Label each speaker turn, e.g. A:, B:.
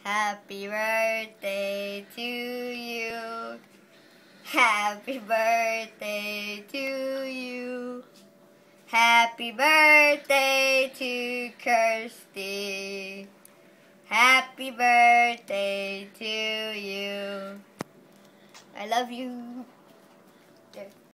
A: Happy birthday to you. Happy birthday to you. Happy birthday to Kirstie. Happy birthday to you. I love you.